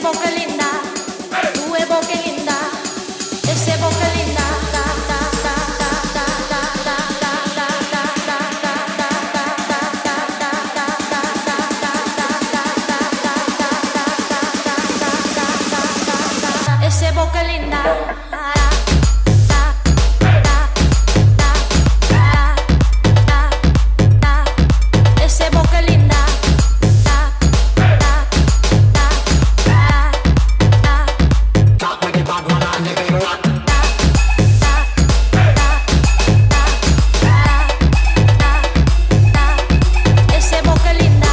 boca linda, tu es boca linda, ese boca linda. Ese boca linda. Ese boca linda. Ese boca linda.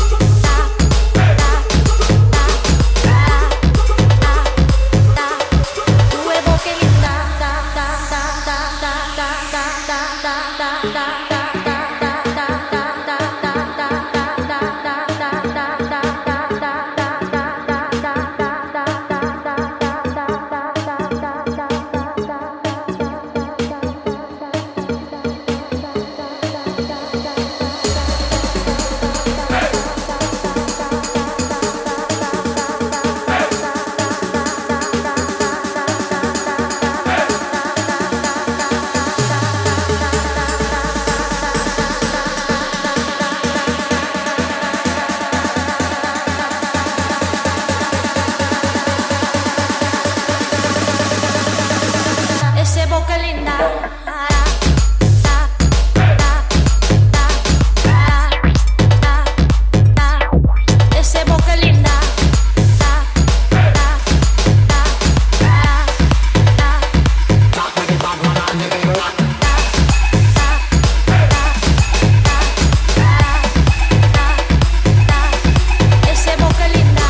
Ese boca linda. Ese boca linda. Ese boca linda.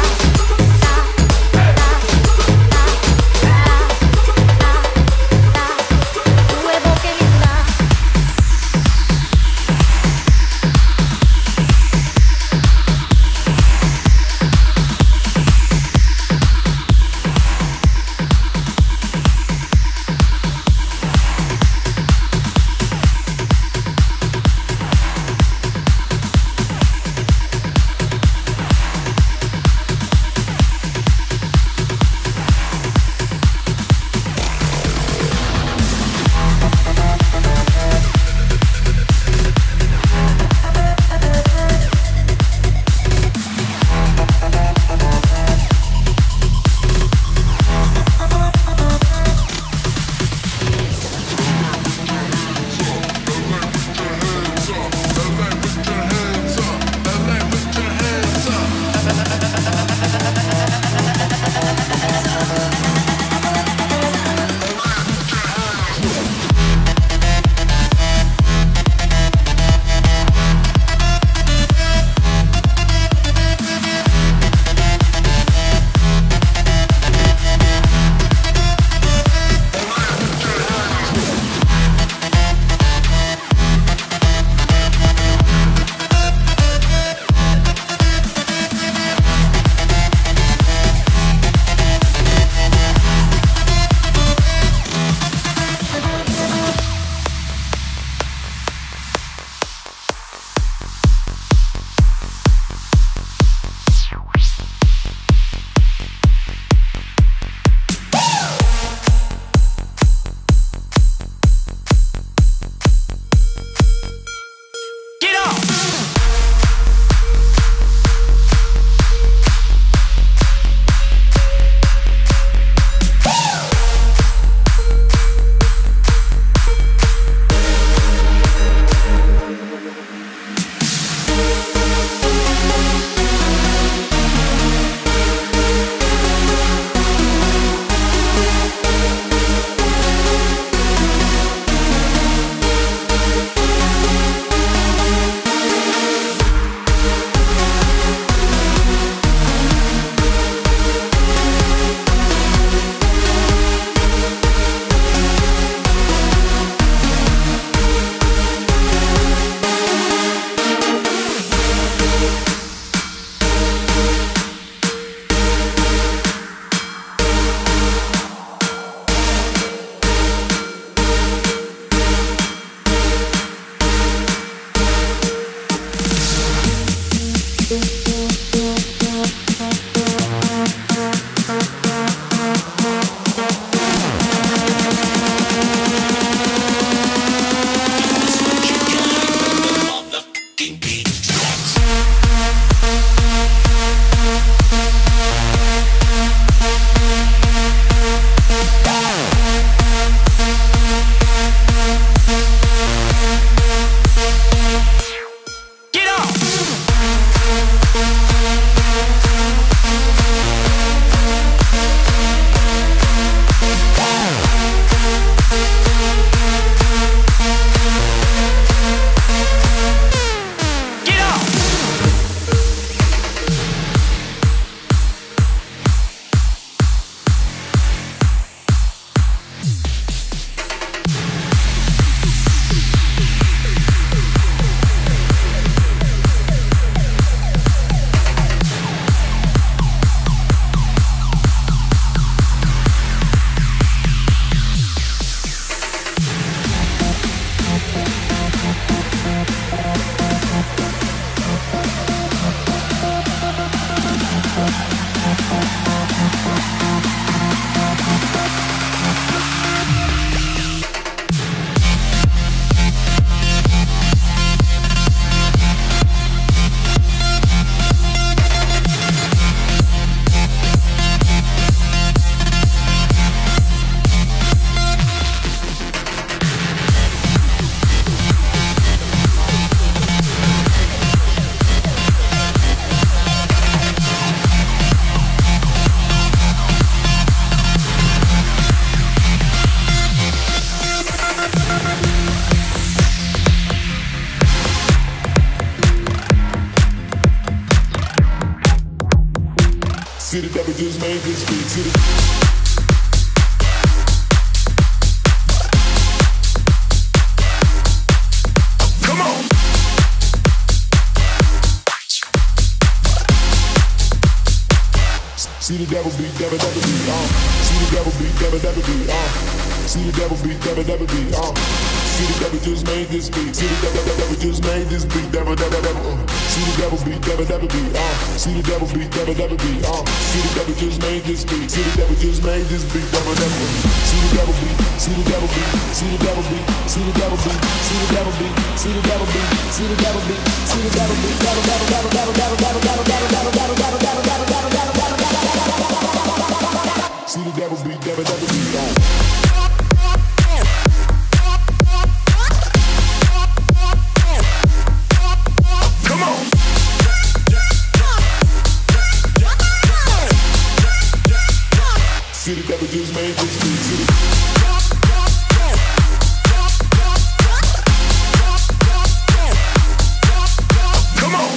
devil just made this beat. See the See the devil beat, devil beat, See the devil beat, devil beat, See the devil beat, devil beat, See the devil just made this beat. See the devil just made this beat. Devil. See the devil beat, devil beat, See the devil beat, devil beat, See the devil just made this beat. See the devil just made this beat. Devil. See the devil beat, see the devil beat, see the devil beat, see the devil beat, see the devil beat, see the devil beat, see the devil beat, see the devil beat. Devil. See the devil beat, devil beat, Come on. See the devil just made this beat. Come on.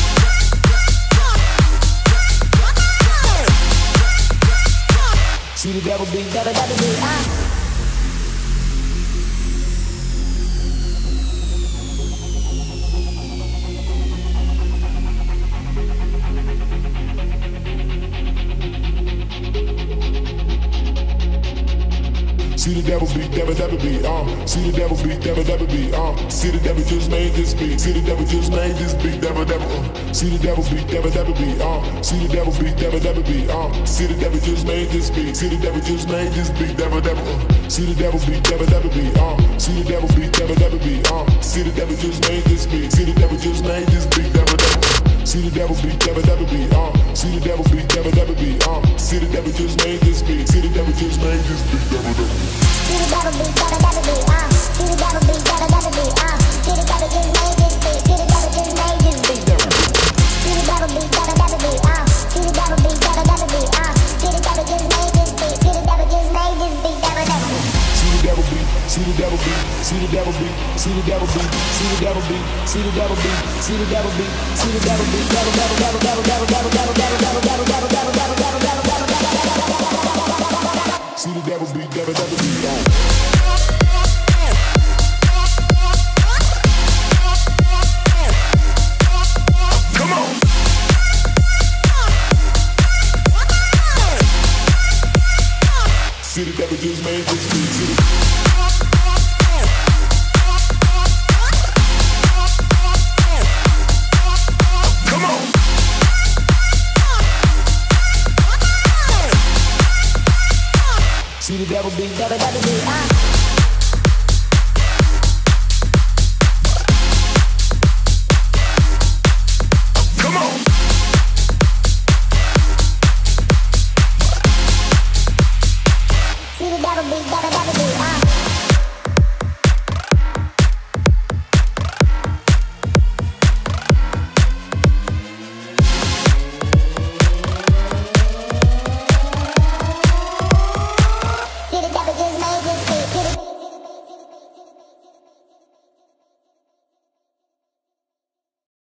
See the devil beat, devil beat, See the devil beat, devil beat, See the devil beat, devil beat, See the devil just made this beat. See the devil just made this beat. Devil. See the devil beat, devil beat, See the devil beat, devil beat, See the devil just made this beat. See the devil just made this beat. Devil. See the devil beat, devil beat, See the devil beat, devil beat, See the devil just made this beat. See the devil just made this beat. Devil. See the devil beat, devil beat, See the devil beat, devil beat, See the devil just made this beat. See the devil just made this beat. Devil. See the devil beat, devil beat, See the devil beat, devil beat, See the devil just made this beat. See the devil just made this beat. See the devil beat, devil beat, See the devil beat, devil beat, See the devil just made this beat. See the devil just made this beat. See the devil beat, see the devil beat, see the devil beat, see the devil beat, see the devil beat, see the devil beat, see the devil beat, see the devil beat. See the devil beat, devil beat, Come on. See the devil just made this beat. Come on. See the devil beat, devil beat.